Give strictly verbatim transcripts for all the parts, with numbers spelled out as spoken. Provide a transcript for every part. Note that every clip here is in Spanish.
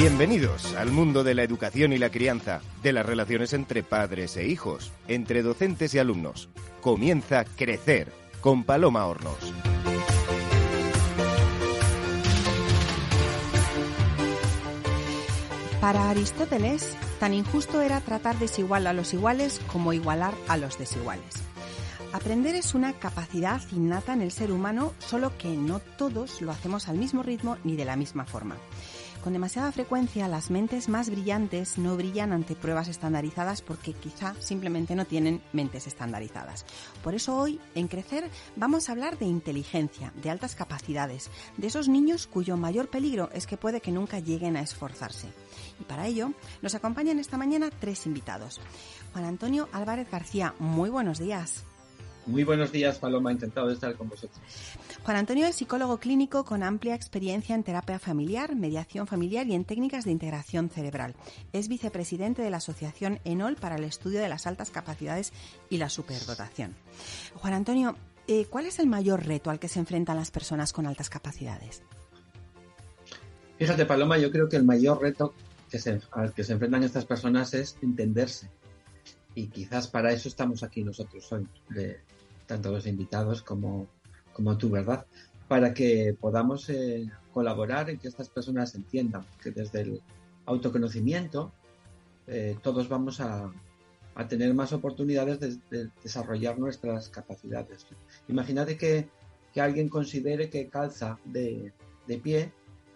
Bienvenidos al mundo de la educación y la crianza, de las relaciones entre padres e hijos, entre docentes y alumnos. Comienza Crecer con Paloma Hornos. Para Aristóteles, tan injusto era tratar desigual a los iguales como igualar a los desiguales. Aprender es una capacidad innata en el ser humano, solo que no todos lo hacemos al mismo ritmo ni de la misma forma. Con demasiada frecuencia, las mentes más brillantes no brillan ante pruebas estandarizadas porque quizá simplemente no tienen mentes estandarizadas. Por eso hoy, en Crecer, vamos a hablar de inteligencia, de altas capacidades, de esos niños cuyo mayor peligro es que puede que nunca lleguen a esforzarse. Y para ello, nos acompañan esta mañana tres invitados. Juan Antonio Álvarez García, muy buenos días. Muy buenos días, Paloma, encantado de estar con vosotros. Juan Antonio es psicólogo clínico con amplia experiencia en terapia familiar, mediación familiar y en técnicas de integración cerebral. Es vicepresidente de la Asociación ENOL para el estudio de las altas capacidades y la superdotación. Juan Antonio, eh, ¿cuál es el mayor reto al que se enfrentan las personas con altas capacidades? Fíjate, Paloma, yo creo que el mayor reto que se, al que se enfrentan estas personas es entenderse. Y quizás para eso estamos aquí nosotros hoy, de, tanto los invitados como, como tú, ¿verdad? Para que podamos eh, colaborar en que estas personas entiendan que desde el autoconocimiento eh, todos vamos a, a tener más oportunidades de, de desarrollar nuestras capacidades. Imagínate que, que alguien considere que calza de, de pie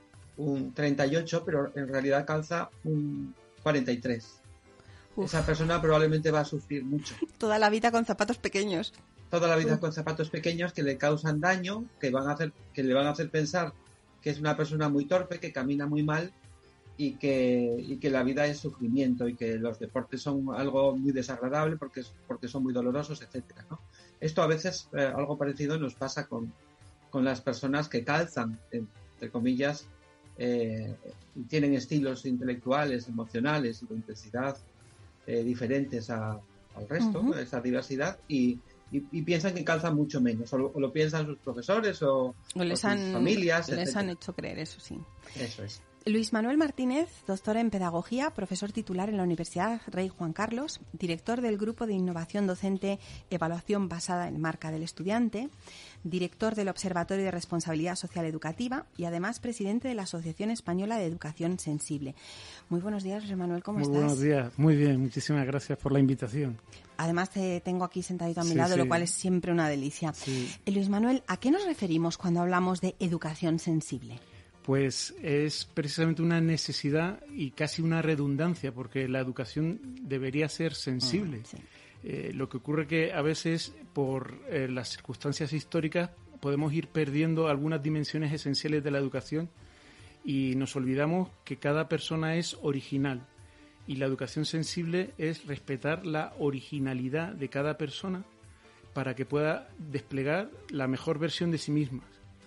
un treinta y ocho, pero en realidad calza un cuarenta y tres. Uf. Esa persona probablemente va a sufrir mucho. Toda la vida con zapatos pequeños. Toda la vida Uf. con zapatos pequeños que le causan daño, que van a hacer, que le van a hacer pensar que es una persona muy torpe, que camina muy mal y que, y que la vida es sufrimiento y que los deportes son algo muy desagradable porque, porque son muy dolorosos, etcétera, ¿no? Esto a veces, eh, algo parecido nos pasa con, con las personas que calzan, entre comillas, eh, tienen estilos intelectuales, emocionales y de intensidad Eh, diferentes a, al resto, uh-huh. esa diversidad, y, y, y piensan que calzan mucho menos, o lo, o lo piensan sus profesores o, o les o sus han, familias. Les etcétera. han hecho creer, eso sí. Eso es. Luis Manuel Martínez, doctor en Pedagogía, profesor titular en la Universidad Rey Juan Carlos, director del Grupo de Innovación Docente Evaluación Basada en Marca del Estudiante, director del Observatorio de Responsabilidad Social Educativa y además presidente de la Asociación Española de Educación Sensible. Muy buenos días, Luis Manuel, ¿cómo Muy estás? Buenos días, muy bien, muchísimas gracias por la invitación. Además te tengo aquí sentadito a mi sí, lado, sí. lo cual es siempre una delicia. Sí. Eh, Luis Manuel, ¿a qué nos referimos cuando hablamos de educación sensible? Pues es precisamente una necesidad y casi una redundancia, porque la educación debería ser sensible. Mm, sí. Eh, lo que ocurre que a veces, por eh, las circunstancias históricas, podemos ir perdiendo algunas dimensiones esenciales de la educación y nos olvidamos que cada persona es original. Y la educación sensible es respetar la originalidad de cada persona para que pueda desplegar la mejor versión de sí misma.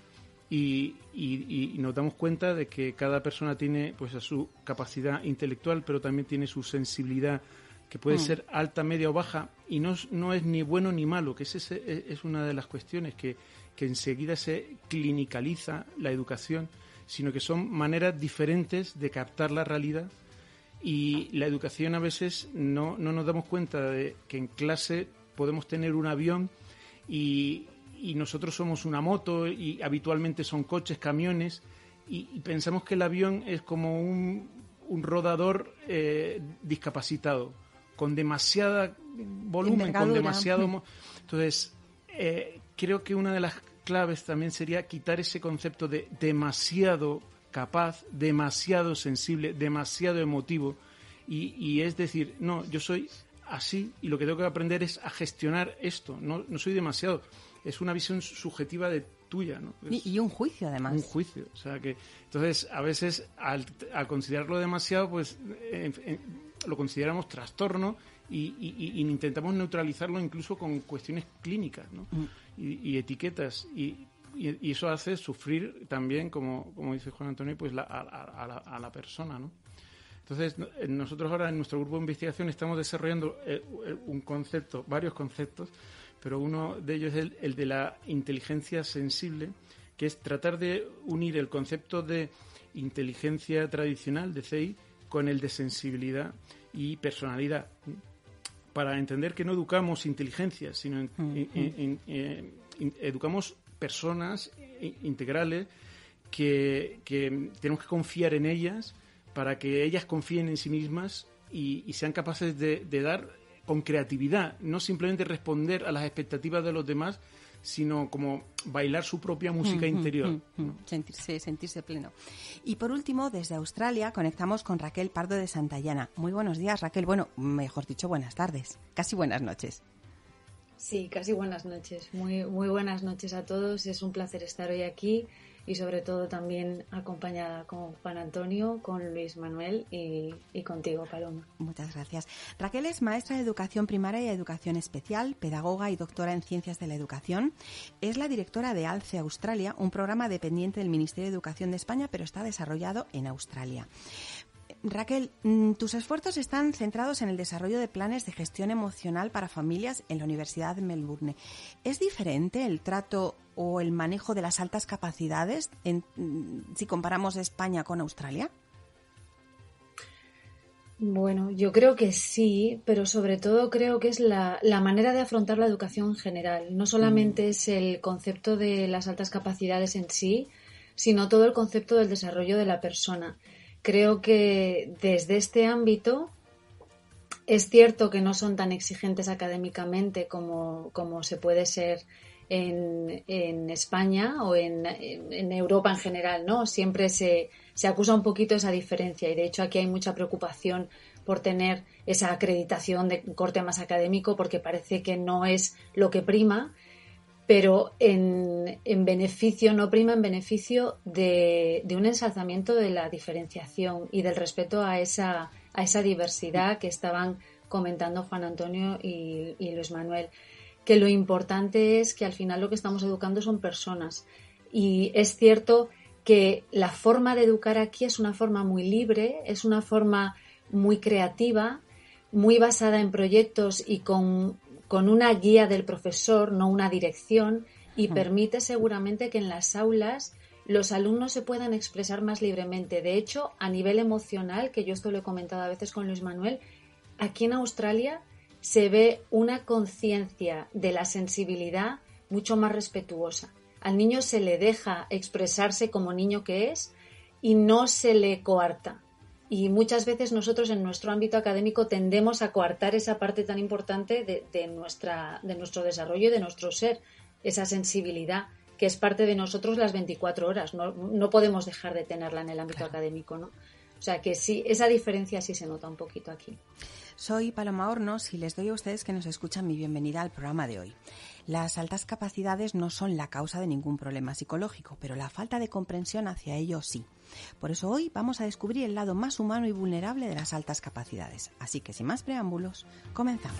Y, y, y nos damos cuenta de que cada persona tiene pues su capacidad intelectual, pero también tiene su sensibilidad, que puede mm. ser alta, media o baja, y no, no es ni bueno ni malo, que es, ese, es una de las cuestiones que, que enseguida se clinicaliza la educación, sino que son maneras diferentes de captar la realidad. Y la educación a veces no, no nos damos cuenta de que en clase podemos tener un avión y... y nosotros somos una moto y habitualmente son coches, camiones, y, y pensamos que el avión es como un, un rodador eh, discapacitado, con demasiada volumen, Envergadura. con demasiado... Mo- Entonces, eh, creo que una de las claves también sería quitar ese concepto de demasiado capaz, demasiado sensible, demasiado emotivo, y, y es decir, no, yo soy así y lo que tengo que aprender es a gestionar esto, no, no soy demasiado... Es una visión subjetiva de tuya, ¿no? Es y, y un juicio, además. Un juicio, o sea que... Entonces, a veces, al, al considerarlo demasiado, pues eh, eh, lo consideramos trastorno y, y, y intentamos neutralizarlo incluso con cuestiones clínicas, ¿no? Mm. Y, y etiquetas, y, y, y eso hace sufrir también, como, como dice Juan Antonio, pues la, a, a, la, a la persona, ¿no? Entonces, nosotros ahora en nuestro grupo de investigación estamos desarrollando eh, un concepto, varios conceptos, pero uno de ellos es el, el de la inteligencia sensible, que es tratar de unir el concepto de inteligencia tradicional de C I con el de sensibilidad y personalidad, para entender que no educamos inteligencia, sino en, uh-huh. en, en, en, en, educamos personas integrales que, que tenemos que confiar en ellas para que ellas confíen en sí mismas y, y sean capaces de, de dar con creatividad, no simplemente responder a las expectativas de los demás, sino como bailar su propia música mm, interior. Mm, mm, ¿no? Sentirse, sentirse pleno. Y por último, desde Australia, conectamos con Raquel Pardo de Santayana. Muy buenos días, Raquel. Bueno, mejor dicho, buenas tardes. Casi buenas noches. Sí, casi buenas noches. Muy, muy buenas noches a todos. Es un placer estar hoy aquí y sobre todo también acompañada con Juan Antonio, con Luis Manuel y, y contigo, Paloma. Muchas gracias. Raquel es maestra de Educación Primaria y Educación Especial, pedagoga y doctora en Ciencias de la Educación. Es la directora de ALCE Australia, un programa dependiente del Ministerio de Educación de España, pero está desarrollado en Australia. Raquel, tus esfuerzos están centrados en el desarrollo de planes de gestión emocional para familias en la Universidad de Melbourne. ¿Es diferente el trato o el manejo de las altas capacidades en, si comparamos España con Australia? Bueno, yo creo que sí, pero sobre todo creo que es la, la manera de afrontar la educación en general. No solamente mm. es el concepto de las altas capacidades en sí, sino todo el concepto del desarrollo de la persona. Creo que desde este ámbito es cierto que no son tan exigentes académicamente como, como se puede ser en, en España o en, en, en Europa en general, ¿no? Siempre se, se acusa un poquito esa diferencia y de hecho aquí hay mucha preocupación por tener esa acreditación de corte más académico porque parece que no es lo que prima, pero en, en beneficio, no prima en beneficio de, de un ensalzamiento de la diferenciación y del respeto a esa, a esa diversidad que estaban comentando Juan Antonio y, y Luis Manuel, que lo importante es que al final lo que estamos educando son personas y es cierto que la forma de educar aquí es una forma muy libre, es una forma muy creativa, muy basada en proyectos y con con una guía del profesor, no una dirección, y uh-huh. permite seguramente que en las aulas los alumnos se puedan expresar más libremente. De hecho, a nivel emocional, que yo esto lo he comentado a veces con Luis Manuel, aquí en Australia se ve una conciencia de la sensibilidad mucho más respetuosa. Al niño se le deja expresarse como niño que es y no se le coarta. Y muchas veces nosotros en nuestro ámbito académico tendemos a coartar esa parte tan importante de, de, nuestra, de nuestro desarrollo y de nuestro ser, esa sensibilidad que es parte de nosotros las veinticuatro horas. No, no podemos dejar de tenerla en el ámbito claro. académico, ¿no? O sea que sí, esa diferencia sí se nota un poquito aquí. Soy Paloma Hornos y les doy a ustedes que nos escuchan mi bienvenida al programa de hoy. Las altas capacidades no son la causa de ningún problema psicológico, pero la falta de comprensión hacia ello sí. Por eso hoy vamos a descubrir el lado más humano y vulnerable de las altas capacidades. Así que sin más preámbulos, comenzamos.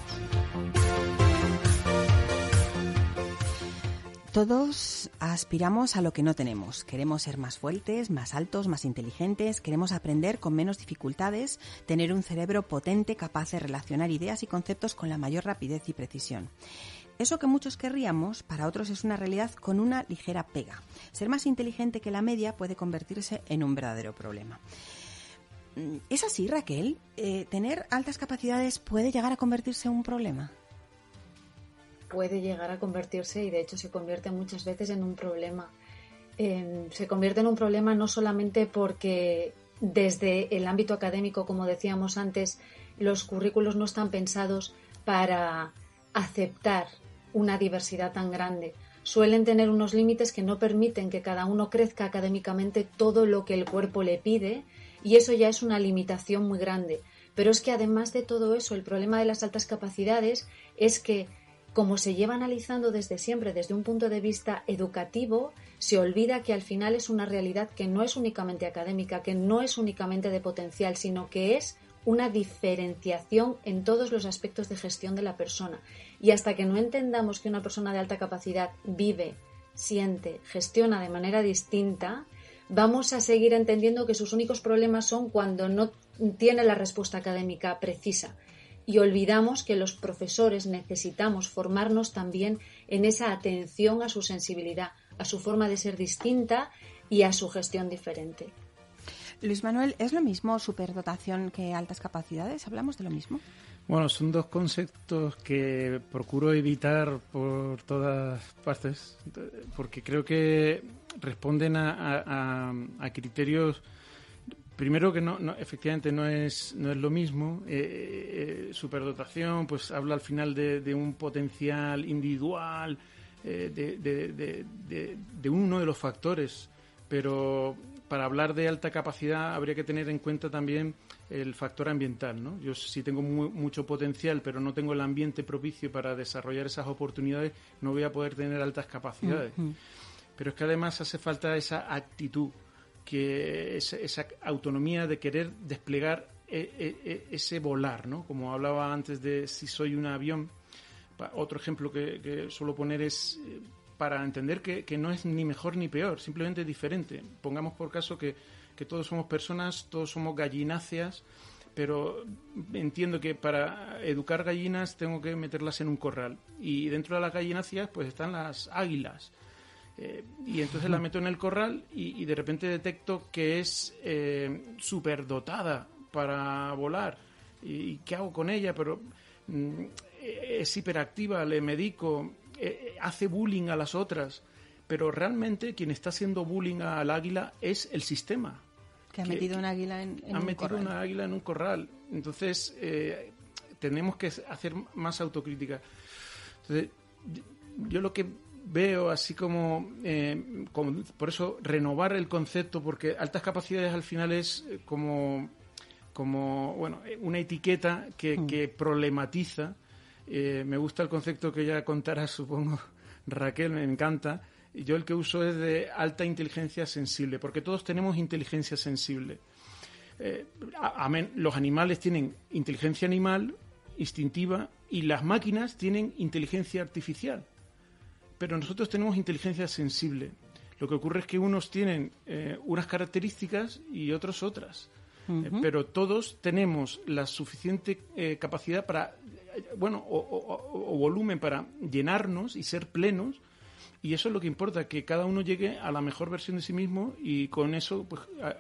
Todos aspiramos a lo que no tenemos. Queremos ser más fuertes, más altos, más inteligentes. Queremos aprender con menos dificultades, tener un cerebro potente capaz de relacionar ideas y conceptos con la mayor rapidez y precisión. Eso que muchos querríamos, para otros es una realidad con una ligera pega. Ser más inteligente que la media puede convertirse en un verdadero problema. ¿Es así, Raquel? Eh, ¿Tener altas capacidades puede llegar a convertirse en un problema? Puede llegar a convertirse y de hecho se convierte muchas veces en un problema. Eh, se convierte en un problema no solamente porque desde el ámbito académico, como decíamos antes, los currículos no están pensados para aceptar una diversidad tan grande. Suelen tener unos límites que no permiten que cada uno crezca académicamente todo lo que el cuerpo le pide y eso ya es una limitación muy grande. Pero es que además de todo eso, el problema de las altas capacidades es que como se lleva analizando desde siempre, desde un punto de vista educativo, se olvida que al final es una realidad que no es únicamente académica, que no es únicamente de potencial, sino que es una diferenciación en todos los aspectos de gestión de la persona. Y hasta que no entendamos que una persona de alta capacidad vive, siente, gestiona de manera distinta, vamos a seguir entendiendo que sus únicos problemas son cuando no tiene la respuesta académica precisa. Y olvidamos que los profesores necesitamos formarnos también en esa atención a su sensibilidad, a su forma de ser distinta y a su gestión diferente. Luis Manuel, ¿es lo mismo superdotación que altas capacidades? ¿Hablamos de lo mismo? Bueno, son dos conceptos que procuro evitar por todas partes, porque creo que responden a, a, a criterios, primero que no, no efectivamente no es no es lo mismo. Eh, eh, superdotación, pues habla al final de, de un potencial individual, eh, de, de, de, de, de uno de los factores, pero para hablar de alta capacidad habría que tener en cuenta también el factor ambiental, ¿no? Yo si tengo muy, mucho potencial, pero no tengo el ambiente propicio para desarrollar esas oportunidades, no voy a poder tener altas capacidades. Uh-huh. Pero es que además hace falta esa actitud, que esa, esa autonomía de querer desplegar e, e, ese volar, ¿no? Como hablaba antes de si soy un avión. Otro ejemplo que, que suelo poner es para entender que, que no es ni mejor ni peor, simplemente diferente. Pongamos por caso que, que todos somos personas, todos somos gallináceas, pero entiendo que para educar gallinas tengo que meterlas en un corral. Y dentro de las gallináceas pues están las águilas. Eh, y entonces la meto en el corral y, y de repente detecto que es eh, superdotada para volar. ¿Y qué hago con ella? Pero mm, es hiperactiva, le medico, eh, hace bullying a las otras, pero realmente quien está haciendo bullying al águila es el sistema. Que ha que, metido una águila en, en ha un metido corral. una águila en un corral. Entonces, eh, tenemos que hacer más autocrítica. Entonces, yo lo que veo así como, eh, como, por eso, renovar el concepto, porque altas capacidades al final es como, como bueno, una etiqueta que, mm. que problematiza. Eh, me gusta el concepto que ya contará, supongo, Raquel, me encanta. Yo el que uso es de alta inteligencia sensible, porque todos tenemos inteligencia sensible. Eh, a, a, los animales tienen inteligencia animal, instintiva, y las máquinas tienen inteligencia artificial. Pero nosotros tenemos inteligencia sensible. Lo que ocurre es que unos tienen eh, unas características y otros otras. Uh-huh. Eh, pero todos tenemos la suficiente eh, capacidad para, eh, bueno, o, o, o volumen para llenarnos y ser plenos. Y eso es lo que importa, que cada uno llegue a la mejor versión de sí mismo y con eso pues a,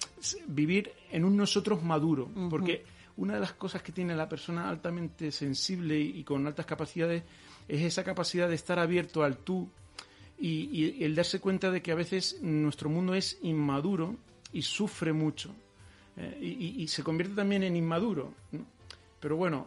vivir en un nosotros maduro. Uh-huh. Porque una de las cosas que tiene la persona altamente sensible y, y con altas capacidades es esa capacidad de estar abierto al tú y, y el darse cuenta de que a veces nuestro mundo es inmaduro y sufre mucho. Eh, y, y se convierte también en inmaduro, ¿no? Pero bueno,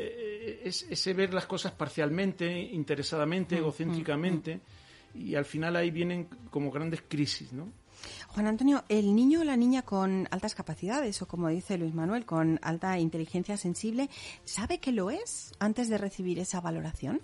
eh, es ese ver las cosas parcialmente, interesadamente, egocéntricamente, mm, mm. y al final ahí vienen como grandes crisis, ¿no? Juan Antonio, ¿el niño o la niña con altas capacidades, o como dice Luis Manuel, con alta inteligencia sensible, sabe que lo es antes de recibir esa valoración?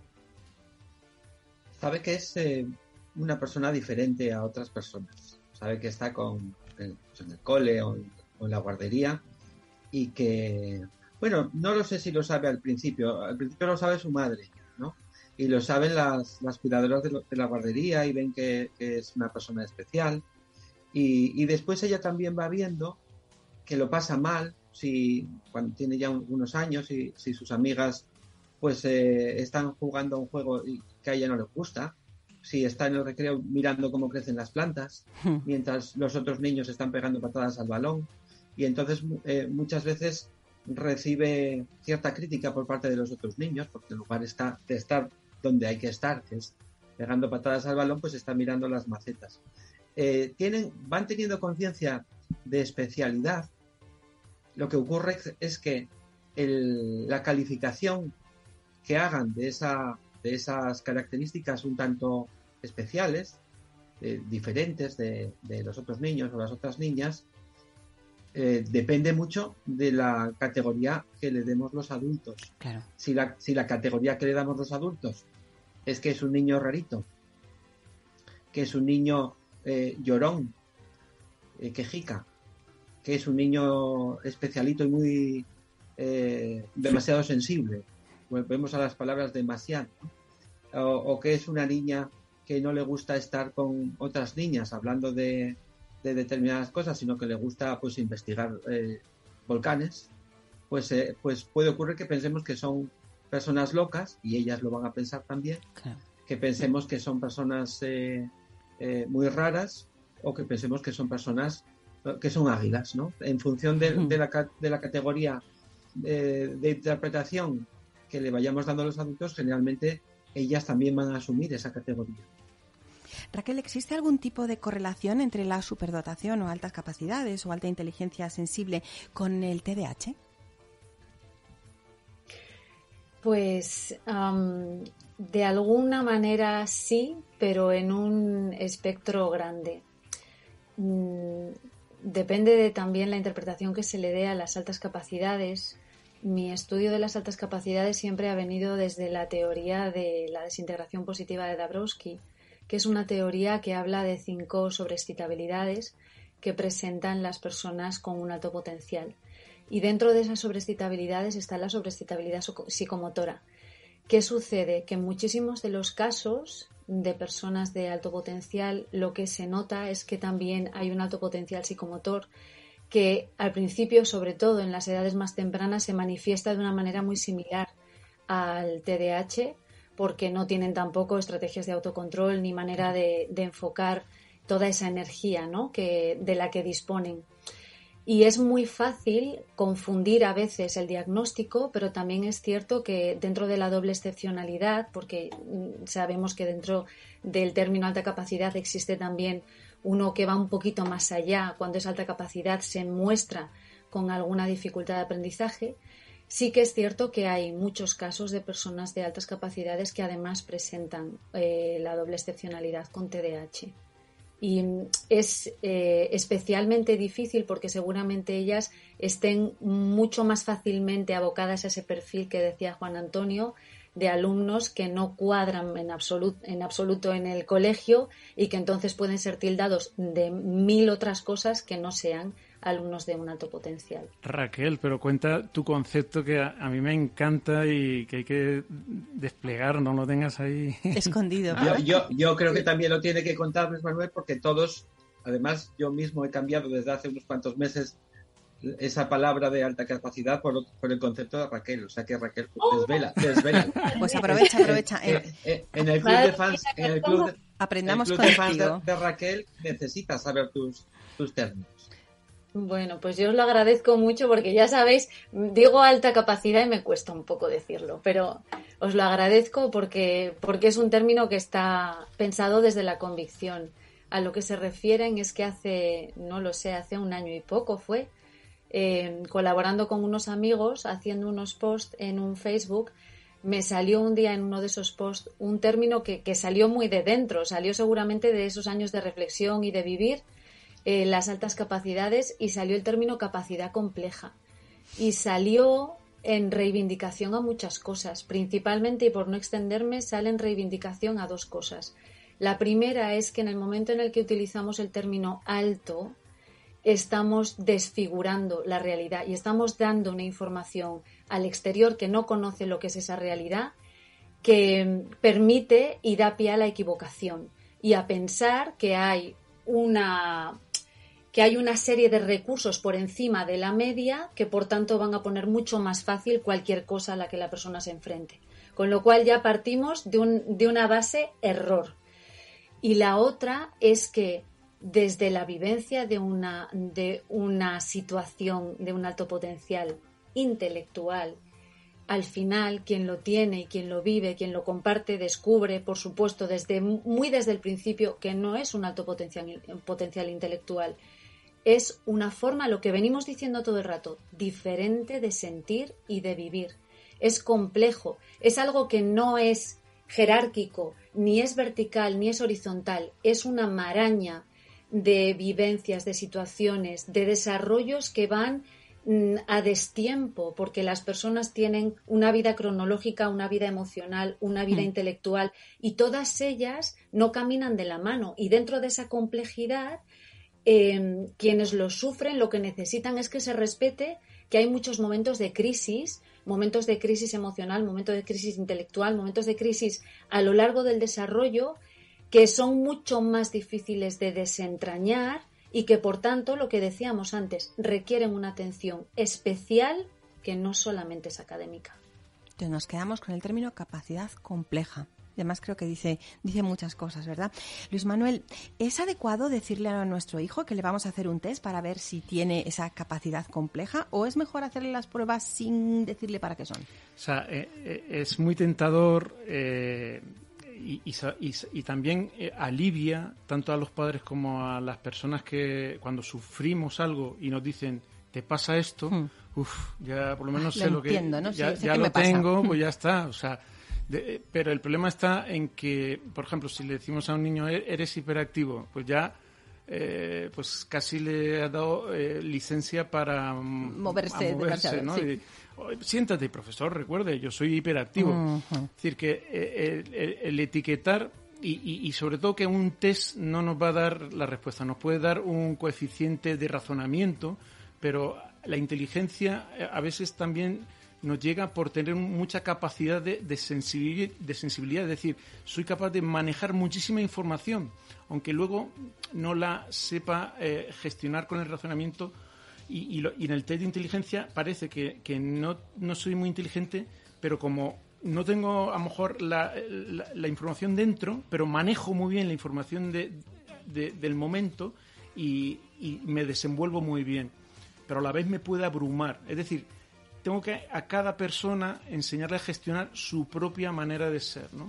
Sabe que es eh, una persona diferente a otras personas. Sabe que está con, en, pues en el cole o en, o en la guardería y que... Bueno, no lo sé si lo sabe al principio. Al principio lo sabe su madre, ¿no? Y lo saben las, las cuidadoras de, lo, de la guardería y ven que, que es una persona especial. Y, y después ella también va viendo que lo pasa mal si cuando tiene ya un, unos años y si sus amigas pues eh, están jugando a un juego que a ella no le gusta, si está en el recreo mirando cómo crecen las plantas, mientras los otros niños están pegando patadas al balón. Y entonces eh, muchas veces recibe cierta crítica por parte de los otros niños, porque en lugar está, de estar donde hay que estar, que es pegando patadas al balón, pues está mirando las macetas. Eh, tienen, van teniendo conciencia de especialidad. Lo que ocurre es que el, la calificación que hagan de, esa, de esas características un tanto especiales, eh, diferentes de, de los otros niños o las otras niñas, Eh, depende mucho de la categoría que le demos los adultos. Claro. Si la, si la categoría que le damos los adultos es que es un niño rarito, que es un niño eh, llorón, eh, quejica, que es un niño especialito y muy eh, demasiado sensible, volvemos a las palabras demasiado, ¿no? o, o que es una niña que no le gusta estar con otras niñas hablando de de determinadas cosas, sino que le gusta pues investigar eh, volcanes, pues eh, pues puede ocurrir que pensemos que son personas locas, y ellas lo van a pensar también, claro. Que pensemos que son personas eh, eh, muy raras, o que pensemos que son personas que son águilas, ¿no? En función de, de, la, de la categoría de, de interpretación que le vayamos dando a los adultos, generalmente ellas también van a asumir esa categoría. Raquel, ¿existe algún tipo de correlación entre la superdotación o altas capacidades o alta inteligencia sensible con el T D A H? Pues um, de alguna manera sí, pero en un espectro grande. Mm, depende de también la interpretación que se le dé a las altas capacidades. Mi estudio de las altas capacidades siempre ha venido desde la teoría de la desintegración positiva de Dabrowski, que es una teoría que habla de cinco sobreexcitabilidades que presentan las personas con un alto potencial. Y dentro de esas sobreexcitabilidades está la sobreexcitabilidad psicomotora. ¿Qué sucede? Que en muchísimos de los casos de personas de alto potencial lo que se nota es que también hay un alto potencial psicomotor que al principio, sobre todo en las edades más tempranas, se manifiesta de una manera muy similar al T D A H, porque no tienen tampoco estrategias de autocontrol ni manera de, de enfocar toda esa energía, ¿no? que, de la que disponen. Y es muy fácil confundir a veces el diagnóstico, pero también es cierto que dentro de la doble excepcionalidad, porque sabemos que dentro del término alta capacidad existe también uno que va un poquito más allá, cuando esa alta capacidad se muestra con alguna dificultad de aprendizaje, sí que es cierto que hay muchos casos de personas de altas capacidades que además presentan eh, la doble excepcionalidad con T D A H. Y es eh, especialmente difícil porque seguramente ellas estén mucho más fácilmente abocadas a ese perfil que decía Juan Antonio, de alumnos que no cuadran en absoluto, en absoluto en el colegio y que entonces pueden ser tildados de mil otras cosas que no sean alumnos de un alto potencial. Raquel, pero cuenta tu concepto que a, a mí me encanta y que hay que desplegar, no lo tengas ahí escondido. Yo, yo, yo creo que también lo tiene que contar Luis Manuel, porque todos, además yo mismo he cambiado desde hace unos cuantos meses esa palabra de alta capacidad por, lo, por el concepto de Raquel, o sea que Raquel desvela, desvela. Pues aprovecha, aprovecha. En, en, en, en el club de fans, en el club de, aprendamos el club de, contigo. fans de, de Raquel necesitas saber tus, tus términos. Bueno, pues yo os lo agradezco mucho porque ya sabéis, digo alta capacidad y me cuesta un poco decirlo, pero os lo agradezco porque, porque es un término que está pensado desde la convicción. A lo que se refieren es que hace, no lo sé, hace un año y poco fue, eh, colaborando con unos amigos, haciendo unos posts en un Facebook, me salió un día en uno de esos posts un término que, que salió muy de dentro, salió seguramente de esos años de reflexión y de vivir Eh, las altas capacidades y salió el término capacidad compleja y salió en reivindicación a muchas cosas, principalmente, y por no extenderme, sale en reivindicación a dos cosas. La primera es que en el momento en el que utilizamos el término alto estamos desfigurando la realidad y estamos dando una información al exterior que no conoce lo que es esa realidad, que permite y da pie a la equivocación y a pensar que hay una que hay una serie de recursos por encima de la media que por tanto van a poner mucho más fácil cualquier cosa a la que la persona se enfrente. Con lo cual ya partimos de, un, de una base error. Y la otra es que desde la vivencia de una, de una situación de un alto potencial intelectual, al final quien lo tiene y quien lo vive, quien lo comparte, descubre, por supuesto, desde muy desde el principio que no es un alto potencial, potencial intelectual. Es una forma, lo que venimos diciendo todo el rato, diferente de sentir y de vivir. Es complejo, es algo que no es jerárquico, ni es vertical, ni es horizontal. Es una maraña de vivencias, de situaciones, de desarrollos que van a destiempo, porque las personas tienen una vida cronológica, una vida emocional, una vida mm. intelectual, y todas ellas no caminan de la mano. Y dentro de esa complejidad, Eh, quienes lo sufren lo que necesitan es que se respete que hay muchos momentos de crisis, momentos de crisis emocional, momentos de crisis intelectual, momentos de crisis a lo largo del desarrollo que son mucho más difíciles de desentrañar y que por tanto, lo que decíamos antes, requieren una atención especial que no solamente es académica. Entonces nos quedamos con el término capacidad compleja. Además creo que dice, dice muchas cosas, ¿verdad? Luis Manuel, ¿es adecuado decirle a nuestro hijo que le vamos a hacer un test para ver si tiene esa capacidad compleja o es mejor hacerle las pruebas sin decirle para qué son? O sea, eh, eh, es muy tentador eh, y, y, y, y también eh, alivia tanto a los padres como a las personas que cuando sufrimos algo y nos dicen, te pasa esto, hmm. uff, ya por lo menos lo sé lo entiendo, que... ¿no? Ya, sí, ya lo me tengo, pasa. pues ya está, o sea... De, pero el problema está en que, por ejemplo, si le decimos a un niño, eres hiperactivo, pues ya eh, pues casi le ha dado eh, licencia para moverse, moverse ¿no? Sí. Y, siéntate, profesor, recuerde, yo soy hiperactivo. Uh-huh. Es decir, que eh, el, el etiquetar y, y, y sobre todo que un test no nos va a dar la respuesta, nos puede dar un coeficiente de razonamiento, pero la inteligencia a veces también nos llega por tener mucha capacidad de, de, sensibilidad, de sensibilidad, es decir, soy capaz de manejar muchísima información, aunque luego no la sepa eh, gestionar con el razonamiento y, y, lo, y en el test de inteligencia parece que, que no, no soy muy inteligente, pero como no tengo a lo mejor la, la, la información dentro, pero manejo muy bien la información de, de, del momento y, y me desenvuelvo muy bien, pero a la vez me puede abrumar, es decir, tengo que a cada persona enseñarle a gestionar su propia manera de ser, ¿no?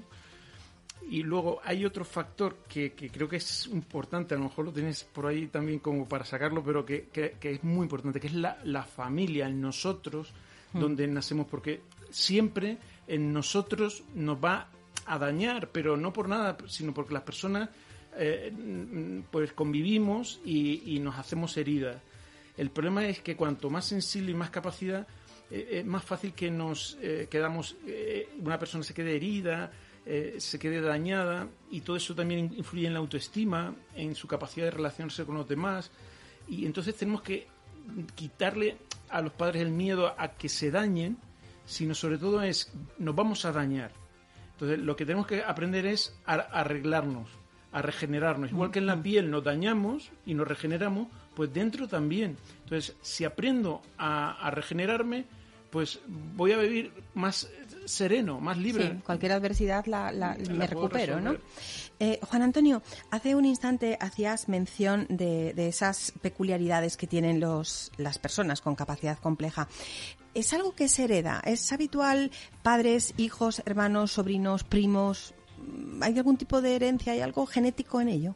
Y luego hay otro factor que, que creo que es importante, a lo mejor lo tienes por ahí también como para sacarlo, pero que, que, que es muy importante, que es la, la familia, en nosotros, mm. donde nacemos, porque siempre en nosotros nos va a dañar, pero no por nada, sino porque las personas eh, pues convivimos y, y nos hacemos heridas. El problema es que cuanto más sensible y más capacidad, Eh, es más fácil que nos eh, quedamos, eh, una persona se quede herida, eh, se quede dañada y todo eso también influye en la autoestima, en su capacidad de relacionarse con los demás y entonces tenemos que quitarle a los padres el miedo a, a que se dañen, sino sobre todo es, nos vamos a dañar. Entonces lo que tenemos que aprender es a, a arreglarnos, a regenerarnos. Igual que en la piel nos dañamos y nos regeneramos, pues dentro también. Entonces, si aprendo a, a regenerarme, pues voy a vivir más sereno, más libre. Sí, cualquier adversidad la, la, la me recupero, ¿no? Eh, Juan Antonio, hace un instante hacías mención de, de esas peculiaridades que tienen los, las personas con capacidad compleja. ¿Es algo que se hereda? ¿Es habitual padres, hijos, hermanos, sobrinos, primos? ¿Hay algún tipo de herencia? ¿Hay algo genético en ello?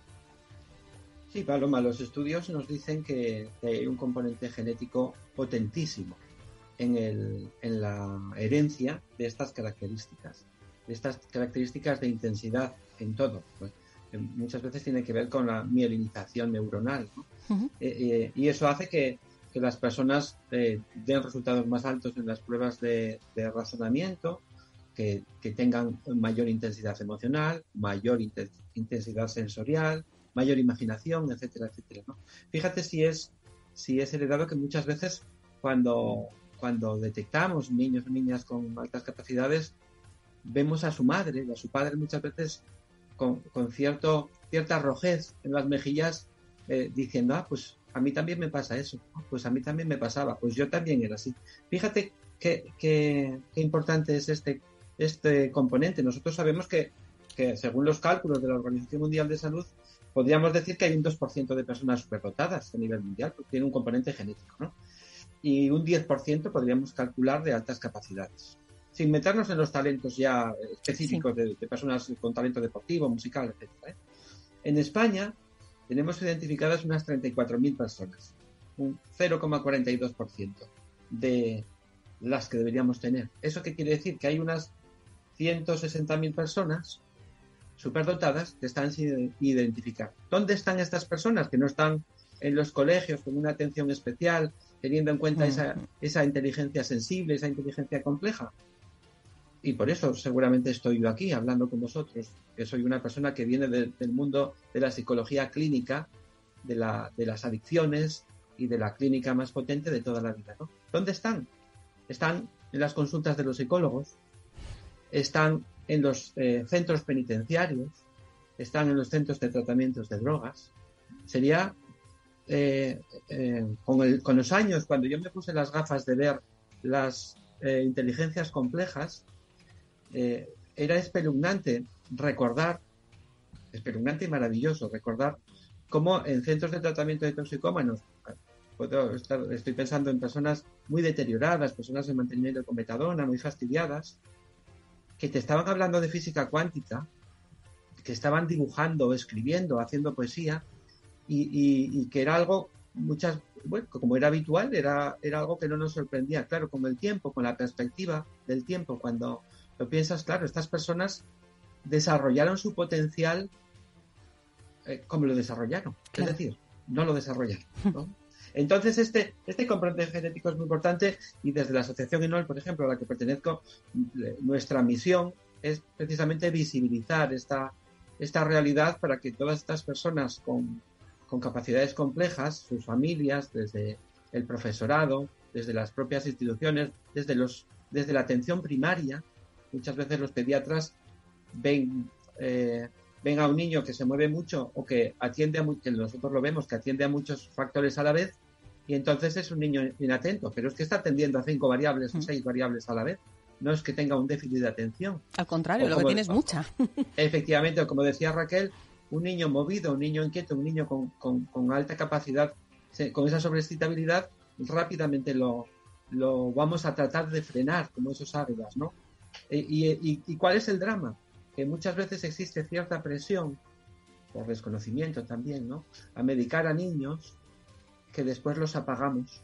Sí, Paloma, los estudios nos dicen que, que hay un componente genético potentísimo en, el, en la herencia de estas características, de estas características de intensidad en todo. Pues, eh, muchas veces tiene que ver con la mielinización neuronal, ¿no? Uh-huh. eh, eh, y eso hace que, que las personas eh, den resultados más altos en las pruebas de, de razonamiento, que, que tengan mayor intensidad emocional, mayor inten- intensidad sensorial, mayor imaginación, etcétera, etcétera, ¿no? Fíjate si es si es heredado que muchas veces cuando, cuando detectamos niños o niñas con altas capacidades, vemos a su madre o a su padre muchas veces con, con cierto cierta rojez en las mejillas eh, diciendo, ah, pues a mí también me pasa eso, ¿no? Pues a mí también me pasaba, pues yo también era así. Fíjate qué, qué, qué importante es este, este componente. Nosotros sabemos que, que según los cálculos de la Organización Mundial de Salud, podríamos decir que hay un dos por ciento de personas superdotadas a nivel mundial, porque tiene un componente genético, ¿no? Y un diez por ciento podríamos calcular de altas capacidades, sin meternos en los talentos ya específicos sí. de, de personas con talento deportivo, musical, etcétera, ¿eh? En España tenemos identificadas unas treinta y cuatro mil personas, un cero coma cuarenta y dos por ciento de las que deberíamos tener. ¿Eso qué quiere decir? Que hay unas ciento sesenta mil personas superdotadas que están sin identificar. ¿Dónde están estas personas que no están en los colegios con una atención especial, teniendo en cuenta uh-huh. esa, esa inteligencia sensible, esa inteligencia compleja? Y por eso seguramente estoy yo aquí hablando con vosotros, que soy una persona que viene de, del mundo de la psicología clínica, de, la, de las adicciones y de la clínica más potente de toda la vida, ¿no? ¿Dónde están? Están en las consultas de los psicólogos, están en los eh, centros penitenciarios, están en los centros de tratamientos de drogas. Sería, eh, eh, con, el, con los años, cuando yo me puse las gafas de ver las eh, inteligencias complejas, eh, era espeluznante recordar, espeluznante y maravilloso, recordar cómo en centros de tratamiento de toxicómanos, puedo estar, estoy pensando en personas muy deterioradas, personas en mantenimiento con metadona, muy fastidiadas, que te estaban hablando de física cuántica, que estaban dibujando, escribiendo, haciendo poesía, y, y, y que era algo, muchas, bueno, como era habitual, era, era algo que no nos sorprendía. Claro, con el tiempo, con la perspectiva del tiempo, cuando lo piensas, claro, estas personas desarrollaron su potencial eh, como lo desarrollaron, claro. Es decir, no lo desarrollaron, ¿no? Entonces, este, este componente genético es muy importante, y desde la Asociación ENOL, por ejemplo, a la que pertenezco, nuestra misión es precisamente visibilizar esta, esta realidad para que todas estas personas con, con capacidades complejas, sus familias, desde el profesorado, desde las propias instituciones, desde, los, desde la atención primaria, muchas veces los pediatras ven... Eh, ven a un niño que se mueve mucho o que atiende a mu- que nosotros lo vemos, que atiende a muchos factores a la vez, y entonces es un niño inatento, pero es que está atendiendo a cinco variables o seis variables a la vez. No es que tenga un déficit de atención. Al contrario, o lo como, que tiene es mucha. Efectivamente, como decía Raquel, un niño movido, un niño inquieto, un niño con, con, con alta capacidad, con esa sobreexcitabilidad, rápidamente lo, lo vamos a tratar de frenar, como esos águilas, ¿no? Y, y, ¿Y cuál es el drama? Que muchas veces existe cierta presión, por desconocimiento también, ¿no?, a medicar a niños que después los apagamos.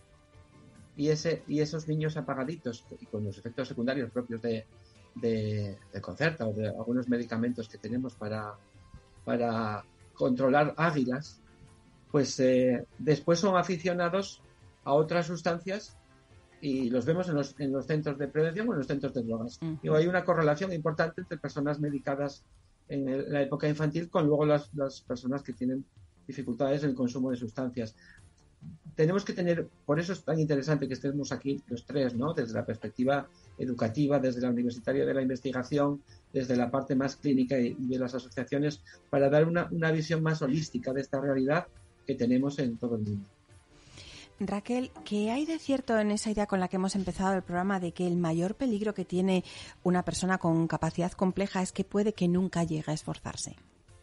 Y ese y esos niños apagaditos, y con los efectos secundarios propios de, de, de Concerta o de algunos medicamentos que tenemos para, para controlar águilas, pues eh, después son aficionados a otras sustancias, y los vemos en los, en los centros de prevención o en los centros de drogas. Uh-huh. Y hay una correlación importante entre personas medicadas en, el, en la época infantil con luego las, las personas que tienen dificultades en el consumo de sustancias. Tenemos que tener, por eso es tan interesante que estemos aquí los tres, ¿no?, desde la perspectiva educativa, desde la universitaria de la investigación, desde la parte más clínica y, y de las asociaciones, para dar una, una visión más holística de esta realidad que tenemos en todo el mundo. Raquel, ¿qué hay de cierto en esa idea con la que hemos empezado el programa de que el mayor peligro que tiene una persona con capacidad compleja es que puede que nunca llegue a esforzarse?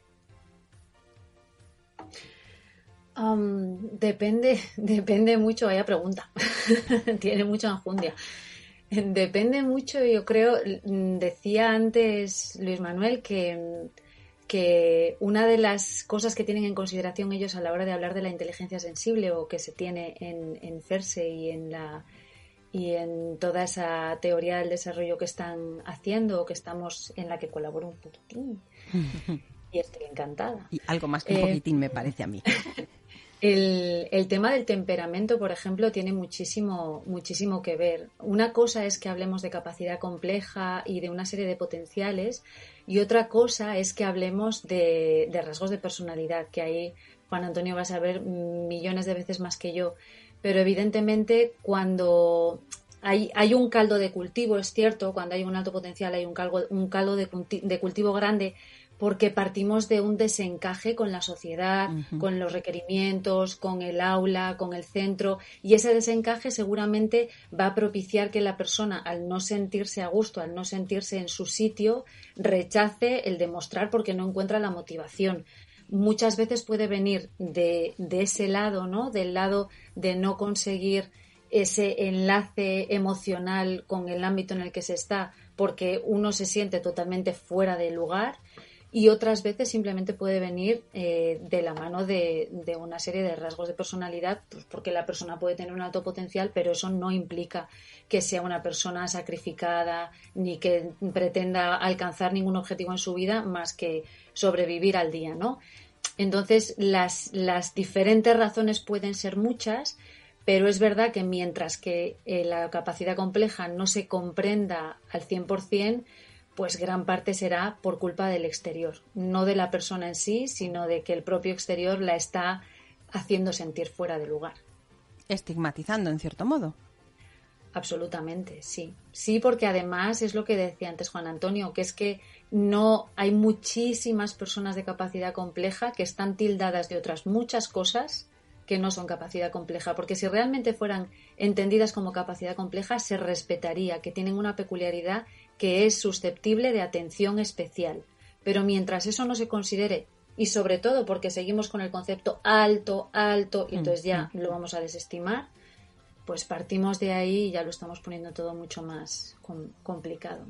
Um, depende, depende mucho, vaya pregunta. Tiene mucha enjundia. Depende mucho, yo creo, decía antes Luis Manuel que... que una de las cosas que tienen en consideración ellos a la hora de hablar de la inteligencia sensible, o que se tiene en, en CERSE y en la y en toda esa teoría del desarrollo que están haciendo, o que estamos en la que colaboro un poquitín y estoy encantada. Y algo más que un eh, poquitín me parece a mí. El, el tema del temperamento, por ejemplo, tiene muchísimo, muchísimo que ver. Una cosa es que hablemos de capacidad compleja y de una serie de potenciales, y otra cosa es que hablemos de, de rasgos de personalidad, que ahí Juan Antonio va a saber millones de veces más que yo. Pero evidentemente cuando hay, hay un caldo de cultivo, es cierto, cuando hay un alto potencial hay un caldo, un caldo de, de cultivo grande, porque partimos de un desencaje con la sociedad, uh-huh. con los requerimientos, con el aula, con el centro, y ese desencaje seguramente va a propiciar que la persona, al no sentirse a gusto, al no sentirse en su sitio, rechace el demostrar porque no encuentra la motivación. Muchas veces puede venir de, de ese lado, ¿no?, del lado de no conseguir ese enlace emocional con el ámbito en el que se está, porque uno se siente totalmente fuera de lugar. Y otras veces simplemente puede venir eh, de la mano de, de una serie de rasgos de personalidad, pues porque la persona puede tener un alto potencial, pero eso no implica que sea una persona sacrificada ni que pretenda alcanzar ningún objetivo en su vida más que sobrevivir al día, ¿no? Entonces, las, las diferentes razones pueden ser muchas, pero es verdad que mientras que eh, la capacidad compleja no se comprenda al cien por ciento, pues gran parte será por culpa del exterior, no de la persona en sí, sino de que el propio exterior la está haciendo sentir fuera de lugar. Estigmatizando, en cierto modo. Absolutamente, sí. Sí, porque además es lo que decía antes Juan Antonio, que es que no hay muchísimas personas de capacidad compleja que están tildadas de otras muchas cosas que no son capacidad compleja, porque si realmente fueran entendidas como capacidad compleja, se respetaría que tienen una peculiaridad que es susceptible de atención especial, Pero mientras eso no se considere, y sobre todo porque seguimos con el concepto alto, alto, y entonces ya lo vamos a desestimar, pues partimos de ahí y ya lo estamos poniendo todo mucho más com- complicado.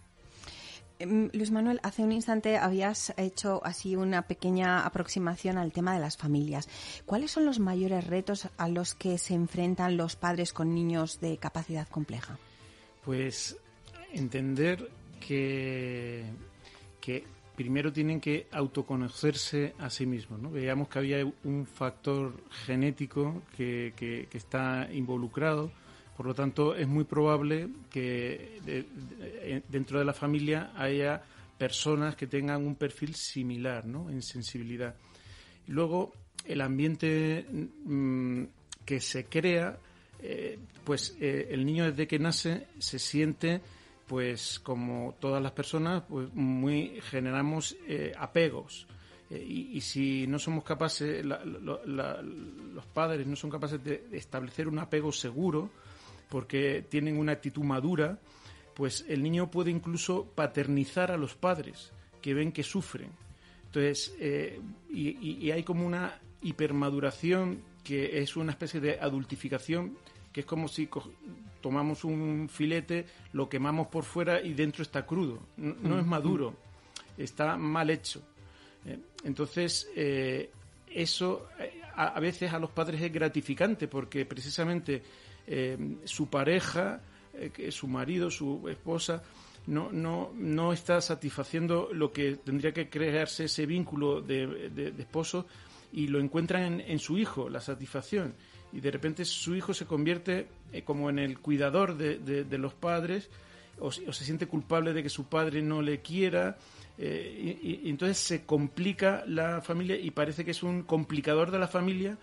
Luis Manuel, hace un instante habías hecho así una pequeña aproximación al tema de las familias. ¿Cuáles son los mayores retos a los que se enfrentan los padres con niños de capacidad compleja? Pues entender que, que primero tienen que autoconocerse a sí mismos, ¿no? Veíamos que había un factor genético que, que, que está involucrado. Por lo tanto, es muy probable que de, de, dentro de la familia haya personas que tengan un perfil similar, ¿no?, en sensibilidad. Y luego, el ambiente mmm, que se crea, eh, pues eh, el niño desde que nace se siente, pues como todas las personas, pues muy generamos eh, apegos. Eh, y, y si no somos capaces, la, la, la, los padres no son capaces de establecer un apego seguro, porque tienen una actitud madura, pues el niño puede incluso paternizar a los padres, que ven que sufren. Entonces, eh, y, y, y hay como una hipermaduración, que es una especie de adultificación, que es como si co- tomamos un filete, lo quemamos por fuera y dentro está crudo. No, no es maduro, está mal hecho. Eh, entonces, eh, eso eh, a, a veces a los padres es gratificante, porque precisamente Eh, su pareja, eh, que su marido, su esposa, no, no, no está satisfaciendo lo que tendría que crearse ese vínculo de, de, de esposo, y lo encuentran en, en su hijo, la satisfacción. Y de repente su hijo se convierte eh, como en el cuidador de, de, de los padres, o, o se siente culpable de que su padre no le quiera. Eh, y, y entonces se complica la familia y parece que es un complicador de la familia.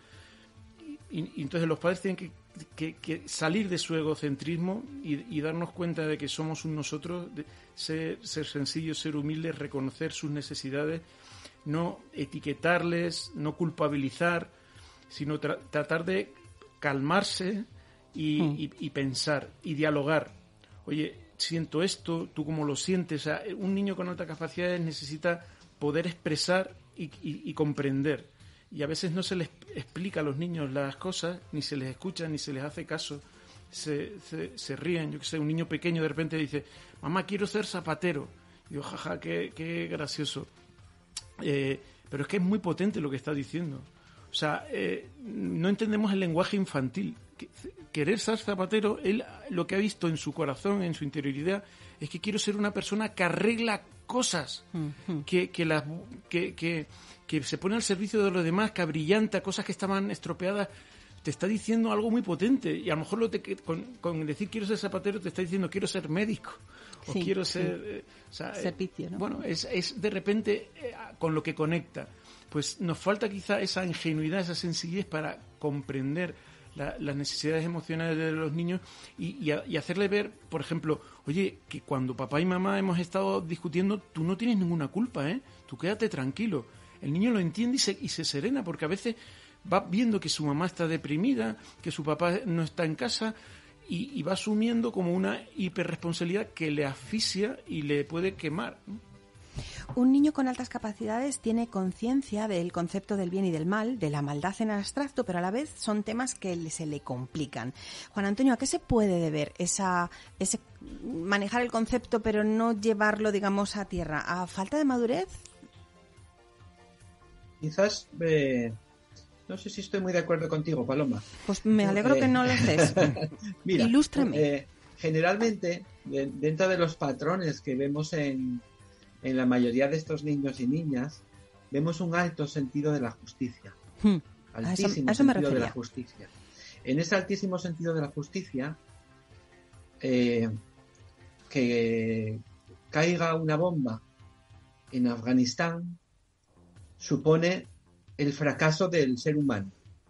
Y, y entonces los padres tienen que, que, que salir de su egocentrismo y, y darnos cuenta de que somos un nosotros, de ser, ser sencillos, ser humildes, reconocer sus necesidades, no etiquetarles, no culpabilizar, sino tra- tratar de calmarse y, mm. y, y pensar y dialogar. Oye, siento esto, ¿tú cómo lo sientes? O sea, un niño con altas capacidades necesita poder expresar y, y, y comprender. Y a veces no se les explica a los niños las cosas, ni se les escucha, ni se les hace caso. Se, se, se ríen. Yo que sé, un niño pequeño de repente dice, mamá, quiero ser zapatero. Y yo, jaja, qué, qué gracioso. Eh, pero es que es muy potente lo que está diciendo. O sea, eh, no entendemos el lenguaje infantil. Querer ser zapatero, él lo que ha visto en su corazón, en su interioridad, es que quiero ser una persona que arregla cosas, uh-huh. que, que, las, que, que, que se pone al servicio de los demás, que abrillanta cosas que estaban estropeadas. Te está diciendo algo muy potente, y a lo mejor lo te, con, con decir quiero ser zapatero te está diciendo quiero ser médico, o sí, quiero ser... Sí. Eh, o sea, servicio, ¿no? Bueno, es, es de repente eh, con lo que conecta. Pues nos falta quizá esa ingenuidad, esa sencillez para comprender la, las necesidades emocionales de los niños y, y, a, y hacerle ver, por ejemplo, oye, que cuando papá y mamá hemos estado discutiendo, tú no tienes ninguna culpa, ¿eh? Tú quédate tranquilo. El niño lo entiende y se, y se serena, porque a veces va viendo que su mamá está deprimida, que su papá no está en casa, y, y va asumiendo como una hiperresponsabilidad que le asfixia y le puede quemar, ¿no? Un niño con altas capacidades tiene conciencia del concepto del bien y del mal, de la maldad en abstracto, pero a la vez son temas que se le complican. Juan Antonio, ¿a qué se puede deber esa, ese manejar el concepto pero no llevarlo, digamos, a tierra? ¿A falta de madurez? Quizás, eh, no sé si estoy muy de acuerdo contigo, Paloma. Pues me alegro eh, que no lo estés. Mira, ilústrame. Eh, generalmente, de, dentro de los patrones que vemos en en la mayoría de estos niños y niñas, vemos un alto sentido de la justicia. Hmm. Altísimo a eso, a eso sentido de la justicia. En ese altísimo sentido de la justicia, eh, que caiga una bomba en Afganistán supone el fracaso del ser humano.